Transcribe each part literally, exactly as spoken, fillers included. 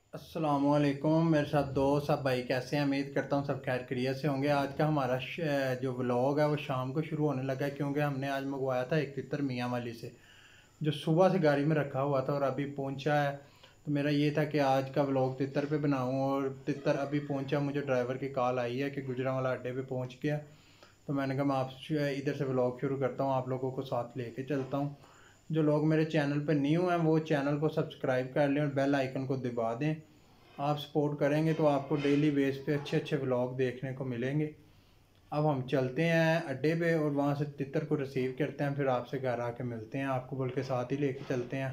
अस्सलामुअलैकुम मेरे साथ दोस्त सब भाई कैसे हैं। उम्मीद करता हूँ सब खैर खैरियत से होंगे। आज का हमारा जो व्लॉग है वो शाम को शुरू होने लगा है, क्योंकि हमने आज मंगवाया था एक तितर मियाँ वाली से, जो सुबह से गाड़ी में रखा हुआ था और अभी पहुँचा है। तो मेरा ये था कि आज का व्लॉग तितर पे बनाऊँ, और तितर अभी पहुँचा, मुझे ड्राइवर की कॉल आई है कि गुजरांवाला अड्डे पे पहुँच गया। तो मैंने कहा मैं आप इधर से व्लॉग शुरू करता हूँ, आप लोगों को साथ लेके चलता हूँ। जो लोग मेरे चैनल पर न्यू हैं वो चैनल को सब्सक्राइब कर लें और बेल आइकन को दबा दें। आप सपोर्ट करेंगे तो आपको डेली बेस पे अच्छे अच्छे व्लॉग देखने को मिलेंगे। अब हम चलते हैं अड्डे पे और वहाँ से तितर को रिसीव करते हैं, फिर आपसे घर आके मिलते हैं। आपको बल्कि साथ ही लेके चलते हैं।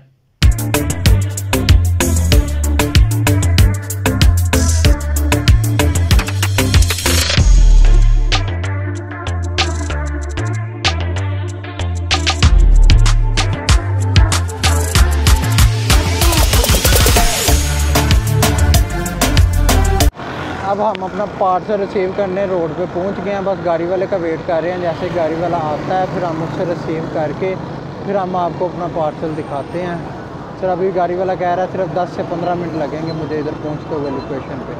अब हम अपना पार्सल रिसीव करने रोड पे पहुंच गए हैं। बस गाड़ी वाले का वेट कर रहे हैं। जैसे गाड़ी वाला आता है फिर हम उससे रिसीव करके फिर हम आपको अपना पार्सल दिखाते हैं। सर अभी गाड़ी वाला कह रहा है सिर्फ दस से पंद्रह मिनट लगेंगे मुझे इधर पहुंचते हुए लोकेशन पे।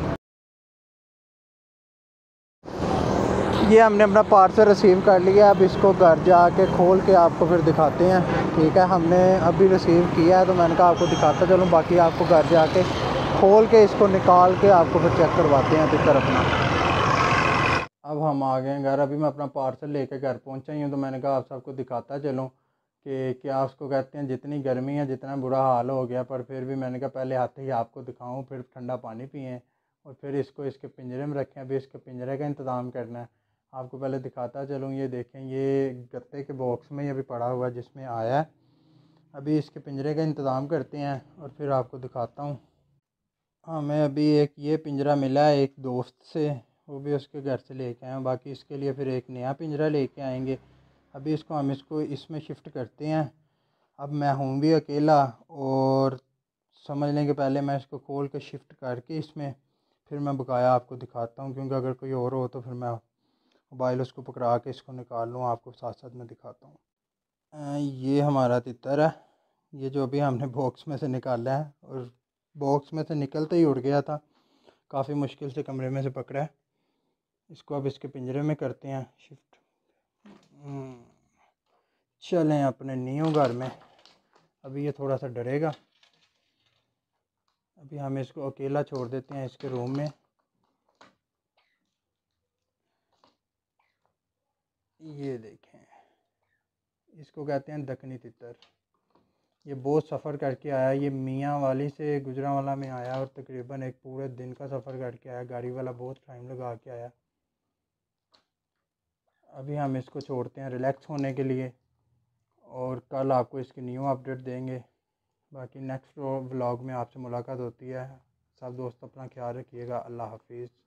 ये हमने अपना पार्सल रिसीव कर लिया। अब इसको घर जाके खोल के आपको फिर दिखाते हैं। ठीक है, हमने अभी रिसीव किया है तो मैंने कहा आपको दिखाता चलूँ, बाकी आपको घर जाके खोल के इसको निकाल के आपको फिर चेक करवाते हैं तितर अपना। अब हम आ गए हैं घर। अभी मैं अपना पार्सल लेके घर पहुंचा ही हूँ, तो मैंने कहा आप सबको दिखाता चलूँ कि क्या उसको कहते हैं, जितनी गर्मी है जितना बुरा हाल हो गया, पर फिर भी मैंने कहा पहले आते ही आपको दिखाऊँ, फिर ठंडा पानी पिएँ और फिर इसको इसके पिंजरे में रखें। अभी इसके पिंजरे का इंतज़ाम करना है, आपको पहले दिखाता चलूँ। ये देखें, ये गत्ते के बॉक्स में ये अभी पड़ा हुआ है जिसमें आया है। अभी इसके पिंजरे का इंतज़ाम करते हैं और फिर आपको दिखाता हूँ। हमें अभी एक ये पिंजरा मिला है एक दोस्त से, वो भी उसके घर से लेके आए हैं। बाकी इसके लिए फिर एक नया पिंजरा लेके आएंगे। अभी इसको हम इसको इसमें शिफ्ट करते हैं। अब मैं हूँ भी अकेला, और समझ लें कि पहले मैं इसको खोल के शिफ्ट करके इसमें फिर मैं बकाया आपको दिखाता हूँ, क्योंकि अगर कोई और हो तो फिर मैं मोबाइल उसको पकड़ा के इसको निकाल लूँ, आपको साथ साथ में दिखाता हूँ। ये हमारा तितर है, ये जो अभी हमने बॉक्स में से निकाला है, और बॉक्स में से निकलते ही उड़ गया था। काफ़ी मुश्किल से कमरे में से पकड़ा है। इसको अब इसके पिंजरे में करते हैं शिफ्ट। चलें अपने न्यू घर में। अभी ये थोड़ा सा डरेगा। अभी हम इसको अकेला छोड़ देते हैं इसके रूम में। ये देखें, इसको कहते हैं दक्कनी तितर। ये बहुत सफ़र करके आया। ये मियाँ वाली से गुजरांवाला में आया और तकरीबन एक पूरे दिन का सफ़र करके आया। गाड़ी वाला बहुत टाइम लगा के आया। अभी हम इसको छोड़ते हैं रिलैक्स होने के लिए, और कल आपको इसकी न्यू अपडेट देंगे। बाकी नेक्स्ट व्लॉग में आपसे मुलाकात होती है। सब दोस्त अपना ख्याल रखिएगा। अल्लाह हाफिज़।